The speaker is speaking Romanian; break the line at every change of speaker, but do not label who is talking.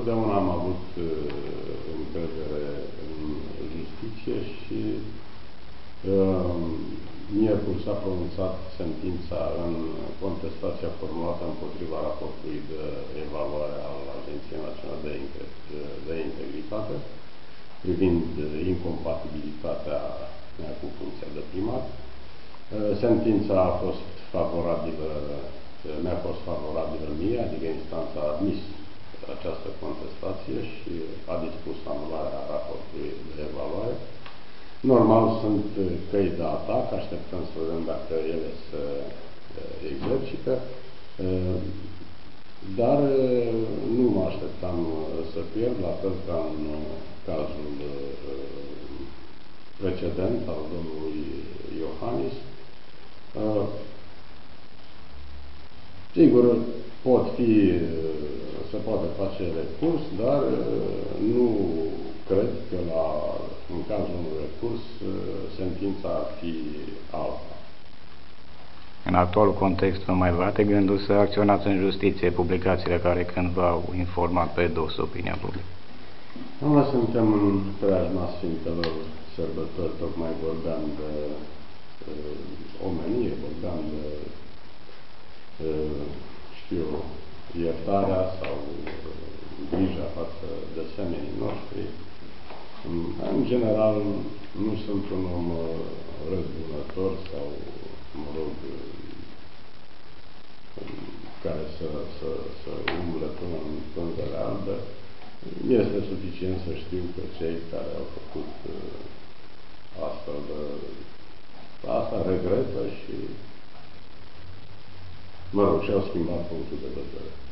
întotdeauna am avut încredere în justiție și miercuri s-a pronunțat sentința în contestația formulată împotriva raportului de evaluare al Agenției Naționale de Integritate privind incompatibilitatea mea cu funcția de primar. Sentința a fost favorabilă, mi-a fost favorabilă mie, adică instanța a admis această contestație și a dispus anularea raportului de evaluare. Normal, sunt căi de atac, așteptăm să vedem dacă ele se exercită, dar nu mă așteptam să pierd, la fel ca în cazul precedent al domnului Iohannis. Sigur, se poate face recurs, dar nu cred că în cazul unui recurs sentința ar fi alta.
În actualul context, nu mai vă gândul să acționați în justiție publicațiile care cândva au informat pe dos opinia publică?
Noi suntem în preajma Sfintelor Sărbători, tocmai vorbeam de omenie, vorbeam de iertarea sau grija față de semenii noștri. În general, nu sunt un om răzbunător sau, mă rog, care să umble până în pânzele albe. Este suficient să știu că cei care au făcut astfel de asta regretă și, mă rog, și-au schimbat punctul de vedere.